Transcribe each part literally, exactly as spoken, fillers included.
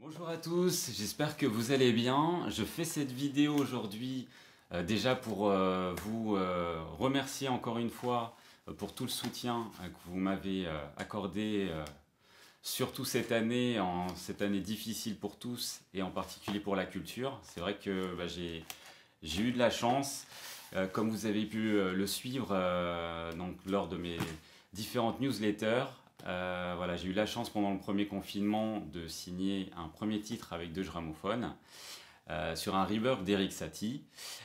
Bonjour à tous, j'espère que vous allez bien. Je fais cette vidéo aujourd'hui euh, déjà pour euh, vous euh, remercier encore une fois euh, pour tout le soutien euh, que vous m'avez euh, accordé, euh, surtout cette année, en cette année difficile pour tous et en particulier pour la culture. C'est vrai que bah, j'ai j'ai eu de la chance, euh, comme vous avez pu euh, le suivre euh, donc, lors de mes différentes newsletters. Euh, voilà, j'ai eu la chance pendant le premier confinement de signer un premier titre avec deux gramophones euh, sur un rework d'Eric Satie.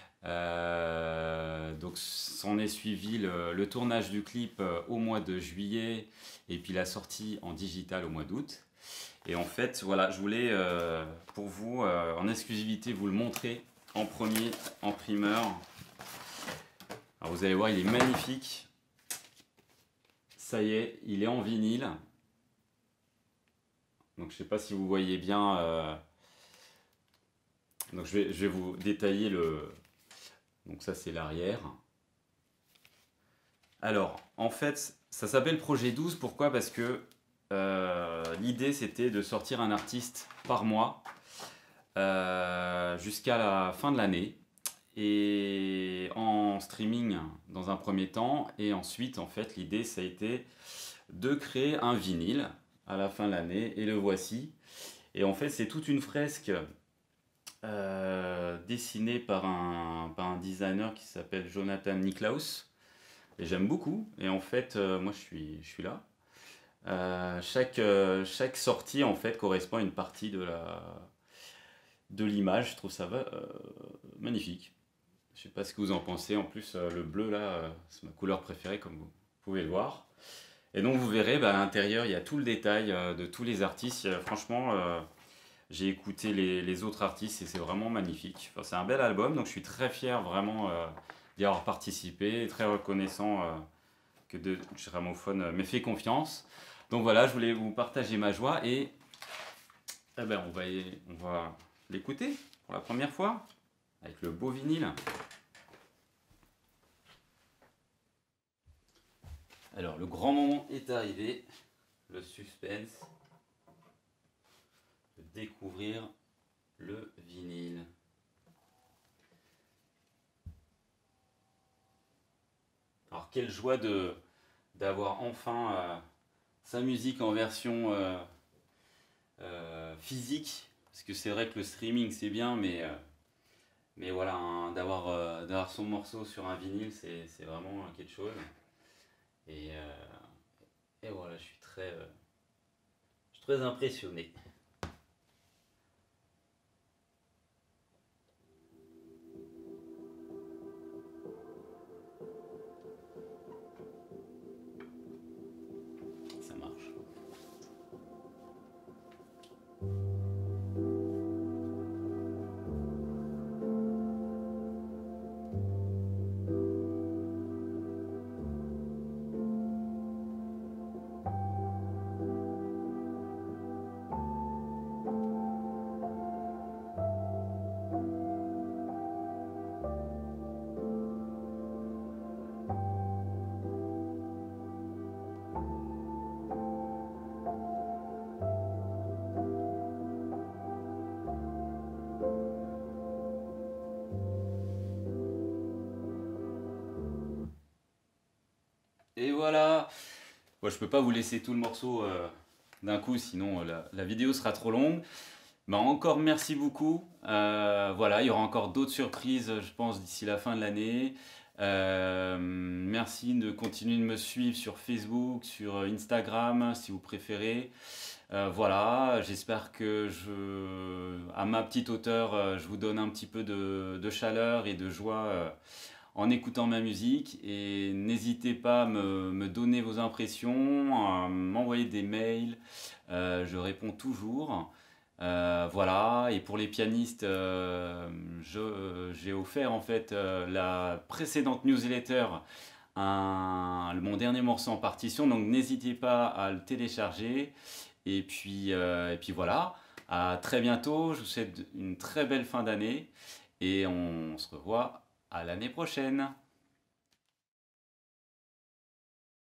Euh, donc s'en est suivi le, le tournage du clip euh, au mois de juillet et puis la sortie en digital au mois d'août. Et en fait, voilà, je voulais euh, pour vous euh, en exclusivité vous le montrer en premier, en primeur. Alors vous allez voir, il est magnifique. Ça y est, il est en vinyle. Donc je ne sais pas si vous voyez bien. Euh... Donc je vais, je vais vous détailler le. Donc ça c'est l'arrière. Alors en fait, ça s'appelle Projet douze. Pourquoi? Parce que euh, l'idée c'était de sortir un artiste par mois euh, jusqu'à la fin de l'année. Et en streaming dans un premier temps. Et ensuite en fait l'idée ça a été de créer un vinyle à la fin de l'année, et le voici. Et en fait, c'est toute une fresque euh, dessinée par un, par un designer qui s'appelle Jonathan Niklaus. Et j'aime beaucoup. Et en fait, euh, moi, je suis, je suis là. Euh, chaque, euh, chaque sortie, en fait, correspond à une partie de la de l'image. Je trouve ça va, euh, magnifique. Je sais pas ce que vous en pensez. En plus, euh, le bleu, là, euh, c'est ma couleur préférée, comme vous pouvez le voir. Et donc vous verrez, bah, à l'intérieur, il y a tout le détail euh, de tous les artistes. Euh, franchement, euh, j'ai écouté les, les autres artistes et c'est vraiment magnifique. Enfin, c'est un bel album, donc je suis très fier vraiment euh, d'y avoir participé, et très reconnaissant euh, que de Gramophone m'ait fait confiance. Donc voilà, je voulais vous partager ma joie et eh ben, on va, y- on va l'écouter pour la première fois avec le beau vinyle. Alors le grand moment est arrivé, le suspense. Découvrir le vinyle. Alors quelle joie de d'avoir enfin euh, sa musique en version euh, euh, physique, parce que c'est vrai que le streaming c'est bien, mais euh, mais voilà, hein, d'avoir euh, d'avoir son morceau sur un vinyle, c'est c'est vraiment quelque chose. Et, euh, et voilà, je suis très euh, je suis très impressionné. Ça marche. Et voilà. Bon, je peux pas vous laisser tout le morceau euh, d'un coup, sinon euh, la, la vidéo sera trop longue. Bah, encore merci beaucoup. Euh, voilà, il y aura encore d'autres surprises, je pense, d'ici la fin de l'année. Euh, merci de continuer de me suivre sur Facebook, sur Instagram, si vous préférez. Euh, voilà, j'espère que je, à ma petite hauteur, euh, je vous donne un petit peu de, de chaleur et de joie euh, en écoutant ma musique. Et n'hésitez pas à me, me donner vos impressions, à m'envoyer des mails. Euh, je réponds toujours. Euh, voilà, et pour les pianistes, euh, je- j'ai offert en fait euh, la précédente newsletter, un- mon dernier morceau en partition, donc n'hésitez pas à le télécharger. Et puis, euh, et puis voilà, à très bientôt, je vous souhaite une très belle fin d'année et on se revoit à l'année prochaine.